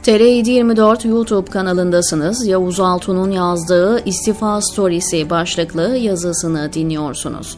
TR724 YouTube kanalındasınız. Yavuz Altun'un yazdığı İstifa Storiesi başlıklı yazısını dinliyorsunuz.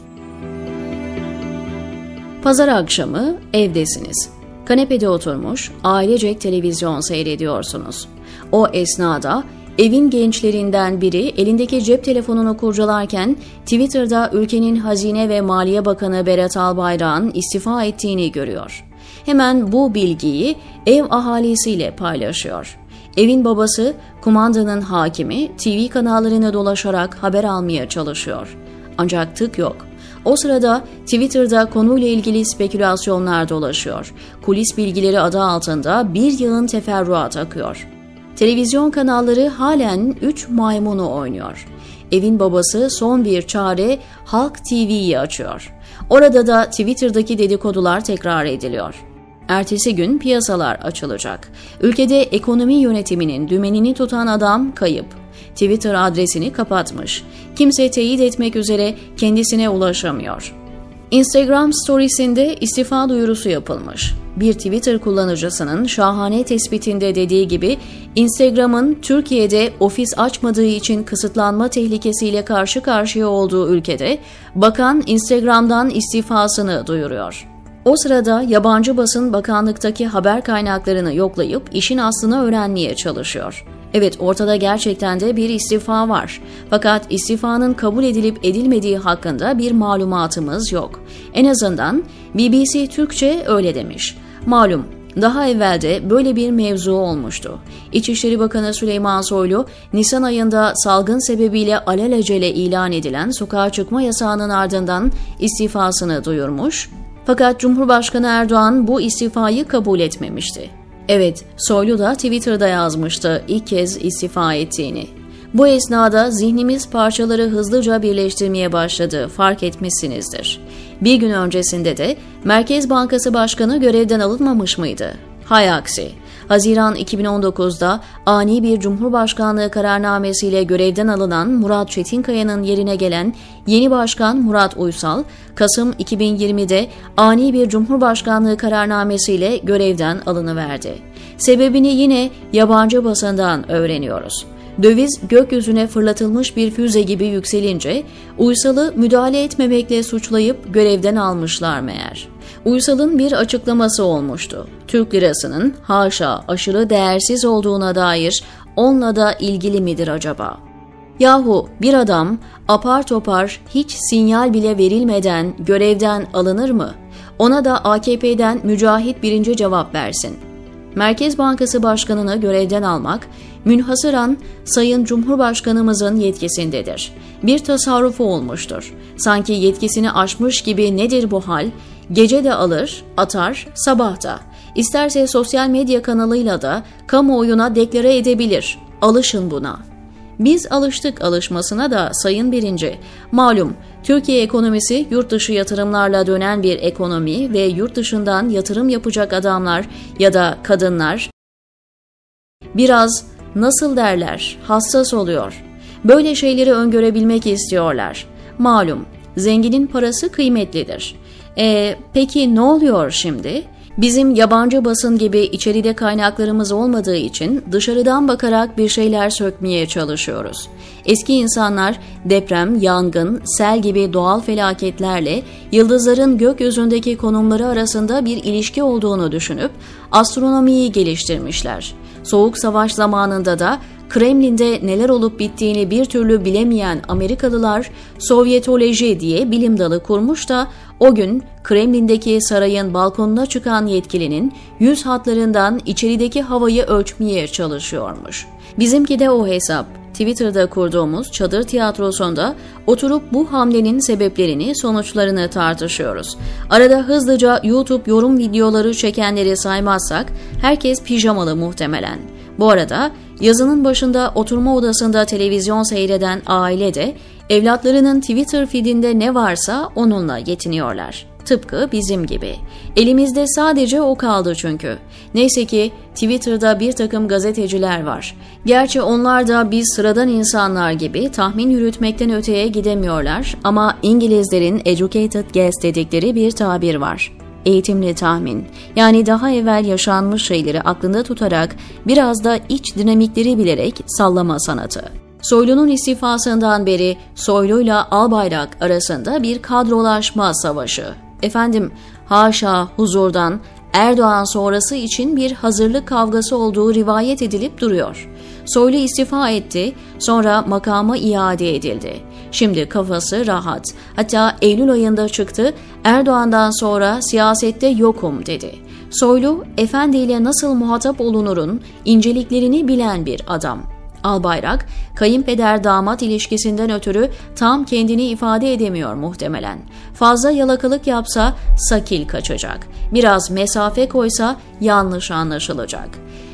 Pazar akşamı evdesiniz. Kanepede oturmuş, ailecek televizyon seyrediyorsunuz. O esnada evin gençlerinden biri elindeki cep telefonunu kurcalarken Twitter'da ülkenin Hazine ve Maliye Bakanı Berat Albayrak'ın istifa ettiğini görüyor. Hemen bu bilgiyi ev ahalisiyle paylaşıyor. Evin babası, kumandanın hakimi, TV kanallarını dolaşarak haber almaya çalışıyor. Ancak tık yok. O sırada Twitter'da konuyla ilgili spekülasyonlar dolaşıyor. Kulis bilgileri adı altında bir yığın teferruat akıyor. Televizyon kanalları halen 3 maymunu oynuyor. Evin babası son bir çare Halk TV'yi açıyor. Orada da Twitter'daki dedikodular tekrar ediliyor. Ertesi gün piyasalar açılacak. Ülkede ekonomi yönetiminin dümenini tutan adam kayıp. Twitter adresini kapatmış. Kimse teyit etmek üzere kendisine ulaşamıyor. Instagram storiesinde istifa duyurusu yapılmış. Bir Twitter kullanıcısının şahane tespitinde dediği gibi Instagram'ın Türkiye'de ofis açmadığı için kısıtlanma tehlikesiyle karşı karşıya olduğu ülkede bakan Instagram'dan istifasını duyuruyor. O sırada yabancı basın bakanlıktaki haber kaynaklarını yoklayıp işin aslını öğrenmeye çalışıyor. Evet, ortada gerçekten de bir istifa var. Fakat istifanın kabul edilip edilmediği hakkında bir malumatımız yok. En azından BBC Türkçe öyle demiş. Malum, daha evvelde böyle bir mevzu olmuştu. İçişleri Bakanı Süleyman Soylu, Nisan ayında salgın sebebiyle alelacele ilan edilen sokağa çıkma yasağının ardından istifasını duyurmuş. Fakat Cumhurbaşkanı Erdoğan bu istifayı kabul etmemişti. Evet, Soylu da Twitter'da yazmıştı ilk kez istifa ettiğini. Bu esnada zihnimiz parçaları hızlıca birleştirmeye başladı, fark etmişsinizdir. Bir gün öncesinde de Merkez Bankası Başkanı görevden alınmamış mıydı? Hay aksi. Haziran 2019'da ani bir Cumhurbaşkanlığı kararnamesiyle görevden alınan Murat Çetinkaya'nın yerine gelen yeni başkan Murat Uysal, Kasım 2020'de ani bir Cumhurbaşkanlığı kararnamesiyle görevden alınıverdi. Sebebini yine yabancı basından öğreniyoruz. Döviz gökyüzüne fırlatılmış bir füze gibi yükselince Uysal'ı müdahale etmemekle suçlayıp görevden almışlar meğer. Uysal'ın bir açıklaması olmuştu. Türk lirasının haşa aşırı değersiz olduğuna dair onunla da ilgili midir acaba? Yahu bir adam apar topar hiç sinyal bile verilmeden görevden alınır mı? Ona da AKP'den Mücahit birinci cevap versin. Merkez Bankası Başkanı'nı görevden almak, münhasıran Sayın Cumhurbaşkanımızın yetkisindedir. Bir tasarrufu olmuştur. Sanki yetkisini aşmış gibi nedir bu hal? Gece de alır, atar, sabah da. İsterse sosyal medya kanalıyla da kamuoyuna deklare edebilir. Alışın buna. Biz alıştık alışmasına da Sayın Birinci. Malum, Türkiye ekonomisi yurt dışı yatırımlarla dönen bir ekonomi ve yurt dışından yatırım yapacak adamlar ya da kadınlar biraz nasıl derler, hassas oluyor. Böyle şeyleri öngörebilmek istiyorlar. Malum, zenginin parası kıymetlidir. Peki ne oluyor şimdi? Bizim yabancı basın gibi içeride kaynaklarımız olmadığı için dışarıdan bakarak bir şeyler sökmeye çalışıyoruz. Eski insanlar deprem, yangın, sel gibi doğal felaketlerle yıldızların gökyüzündeki konumları arasında bir ilişki olduğunu düşünüp astronomiyi geliştirmişler. Soğuk Savaş zamanında da Kremlin'de neler olup bittiğini bir türlü bilemeyen Amerikalılar Sovyetoloji diye bilim dalı kurmuş da o gün Kremlin'deki sarayın balkonuna çıkan yetkilinin yüz hatlarından içerideki havayı ölçmeye çalışıyormuş. Bizimki de o hesap. Twitter'da kurduğumuz çadır tiyatrosunda oturup bu hamlenin sebeplerini, sonuçlarını tartışıyoruz. Arada hızlıca YouTube yorum videoları çekenleri saymazsak herkes pijamalı muhtemelen. Bu arada yazının başında oturma odasında televizyon seyreden aile de evlatlarının Twitter feedinde ne varsa onunla yetiniyorlar. Tıpkı bizim gibi. Elimizde sadece o kaldı çünkü. Neyse ki Twitter'da bir takım gazeteciler var. Gerçi onlar da biz sıradan insanlar gibi tahmin yürütmekten öteye gidemiyorlar ama İngilizlerin educated guess dedikleri bir tabir var. eğitimli tahmin, yani daha evvel yaşanmış şeyleri aklında tutarak biraz da iç dinamikleri bilerek sallama sanatı. Soylu'nun istifasından beri Soylu'yla Albayrak arasında bir kadrolaşma savaşı. Haşa huzurdan Erdoğan sonrası için bir hazırlık kavgası olduğu rivayet edilip duruyor. Soylu istifa etti, sonra makama iade edildi. Şimdi kafası rahat. Hatta Eylül ayında çıktı, Erdoğan'dan sonra siyasette yokum dedi. Soylu, efendiyle nasıl muhatap olunurun inceliklerini bilen bir adam. Albayrak, kayınpeder-damat ilişkisinden ötürü tam kendini ifade edemiyor muhtemelen. Fazla yalakalık yapsa sakil kaçacak. Biraz mesafe koysa yanlış anlaşılacak.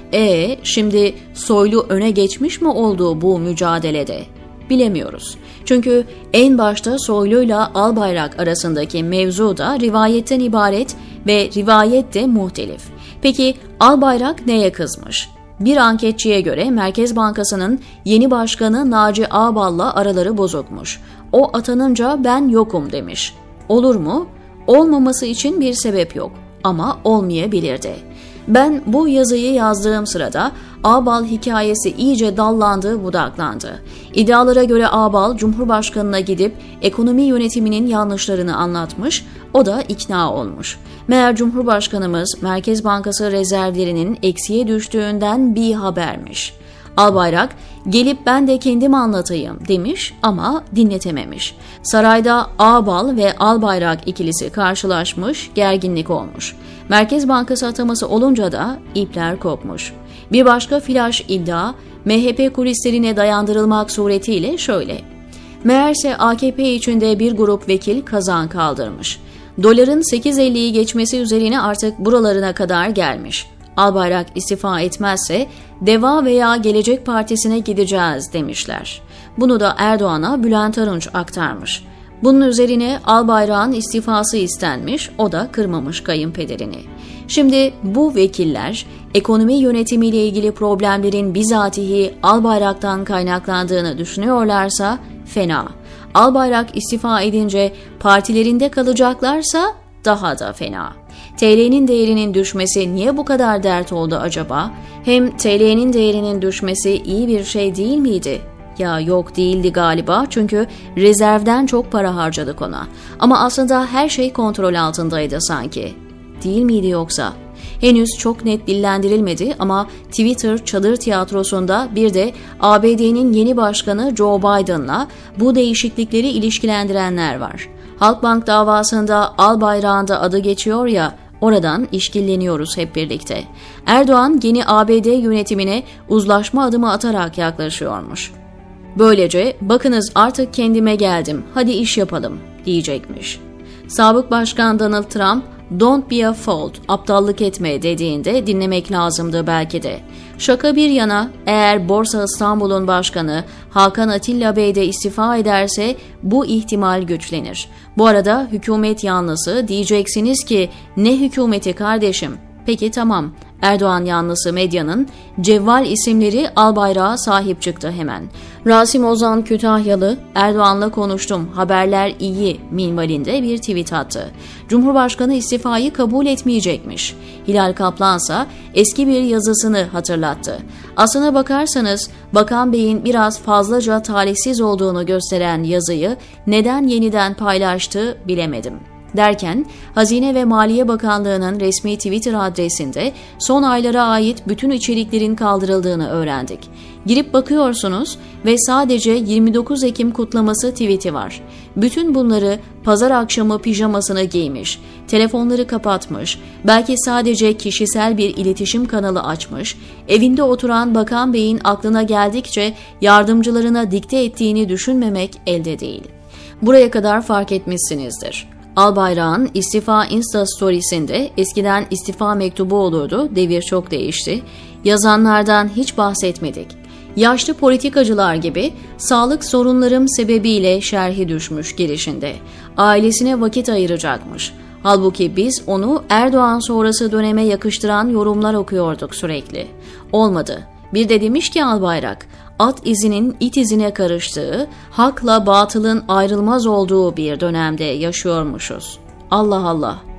Şimdi Soylu öne geçmiş mi oldu bu mücadelede? Bilemiyoruz. Çünkü en başta Soylu'yla Albayrak arasındaki mevzu da rivayetten ibaret ve rivayet de muhtelif. Peki Albayrak neye kızmış? Bir anketçiye göre Merkez Bankası'nın yeni başkanı Naci Ağbal'la araları bozukmuş. O atanınca ben yokum demiş. Olur mu? Olmaması için bir sebep yok ama olmayabilirdi. Ben bu yazıyı yazdığım sırada Ağbal hikayesi iyice dallandı, budaklandı. İddialara göre Ağbal Cumhurbaşkanı'na gidip ekonomi yönetiminin yanlışlarını anlatmış, o da ikna olmuş. Meğer Cumhurbaşkanımız Merkez Bankası rezervlerinin eksiye düştüğünden bir habermiş. Albayrak, gelip ben de kendim anlatayım demiş ama dinletememiş. Sarayda Ağbal ve Albayrak ikilisi karşılaşmış, gerginlik olmuş. Merkez Bankası ataması olunca da ipler kopmuş. Bir başka flaş iddia, MHP kulislerine dayandırılmak suretiyle şöyle. Meğerse AKP içinde bir grup vekil kazan kaldırmış. Doların 8.50'yi geçmesi üzerine artık buralarına kadar gelmiş. Albayrak istifa etmezse DEVA veya Gelecek Partisi'ne gideceğiz demişler. Bunu da Erdoğan'a Bülent Arınç aktarmış. Bunun üzerine Albayrak'ın istifası istenmiş, o da kırmamış kayınpederini. Şimdi bu vekiller ekonomi yönetimiyle ilgili problemlerin bizatihi Albayrak'tan kaynaklandığını düşünüyorlarsa fena. Albayrak istifa edince partilerinde kalacaklarsa daha da fena. TL'nin değerinin düşmesi niye bu kadar dert oldu acaba? Hem TL'nin değerinin düşmesi iyi bir şey değil miydi? Ya yok değildi galiba, çünkü rezervden çok para harcadık ona. Ama aslında her şey kontrol altındaydı sanki. Değil miydi yoksa? Henüz çok net dillendirilmedi ama Twitter çadır tiyatrosunda bir de ABD'nin yeni başkanı Joe Biden'la bu değişiklikleri ilişkilendirenler var. Halkbank davasında Albayrak'ın da adı geçiyor ya, oradan işkilleniyoruz hep birlikte. Erdoğan yeni ABD yönetimine uzlaşma adımı atarak yaklaşıyormuş. Böylece bakınız artık kendime geldim, hadi iş yapalım diyecekmiş. Sabık Başkan Donald Trump, "Don't be a fool, aptallık etme" dediğinde dinlemek lazımdı belki de. Şaka bir yana, eğer Borsa İstanbul'un başkanı Hakan Atilla Bey de istifa ederse bu ihtimal güçlenir. Bu arada hükümet yanlısı diyeceksiniz ki ne hükümeti kardeşim? Peki tamam. Erdoğan yanlısı medyanın cevval isimleri Albayrak'a sahip çıktı hemen. Rasim Ozan Kütahyalı, "Erdoğan'la konuştum, haberler iyi" minvalinde bir tweet attı. Cumhurbaşkanı istifayı kabul etmeyecekmiş. Hilal Kaplansa eski bir yazısını hatırlattı. Aslına bakarsanız Bakan Bey'in biraz fazlaca talihsiz olduğunu gösteren yazıyı neden yeniden paylaştı bilemedim. Derken Hazine ve Maliye Bakanlığı'nın resmi Twitter adresinde son aylara ait bütün içeriklerin kaldırıldığını öğrendik. Girip bakıyorsunuz ve sadece 29 Ekim kutlaması tweet'i var. Bütün bunları pazar akşamı pijamasını giymiş, telefonları kapatmış, belki sadece kişisel bir iletişim kanalı açmış, evinde oturan Bakan Bey'in aklına geldikçe yardımcılarına dikte ettiğini düşünmemek elde değil. Buraya kadar fark etmişsinizdir. Albayrak'ın istifa Insta Stories'inde eskiden istifa mektubu olurdu, devir çok değişti. Yazanlardan hiç bahsetmedik. Yaşlı politikacılar gibi sağlık sorunlarım sebebiyle şerhi düşmüş girişinde. Ailesine vakit ayıracakmış. Halbuki biz onu Erdoğan sonrası döneme yakıştıran yorumlar okuyorduk sürekli. Olmadı. Bir de demiş ki Albayrak, at izinin it izine karıştığı, hakla batılın ayrılmaz olduğu bir dönemde yaşıyormuşuz. Allah Allah.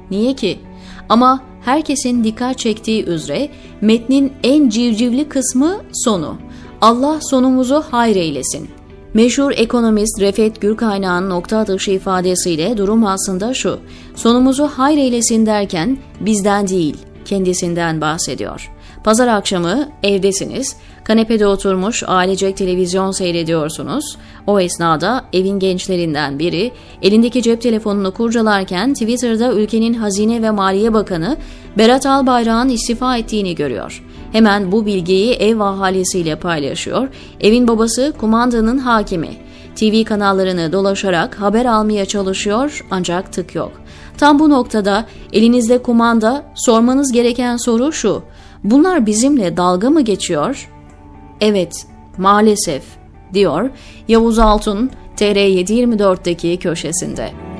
Niye ki? Ama herkesin dikkat çektiği üzere metnin en civcivli kısmı sonu. Allah sonumuzu hayır eylesin. Meşhur ekonomist Refet Gürkaynak'ın nokta atışı ifadesiyle durum aslında şu: sonumuzu hayır eylesin derken bizden değil, kendisinden bahsediyor. Pazar akşamı evdesiniz, kanepede oturmuş ailecek televizyon seyrediyorsunuz. O esnada evin gençlerinden biri elindeki cep telefonunu kurcalarken Twitter'da ülkenin Hazine ve Maliye Bakanı Berat Albayrak'ın istifa ettiğini görüyor. Hemen bu bilgiyi ev ahalisiyle paylaşıyor. Evin babası kumandanın hakimi. TV kanallarını dolaşarak haber almaya çalışıyor ancak tık yok. Tam bu noktada elinizde kumanda, sormanız gereken soru şu: bunlar bizimle dalga mı geçiyor? Evet, maalesef, diyor Yavuz Altun TR724'deki köşesinde.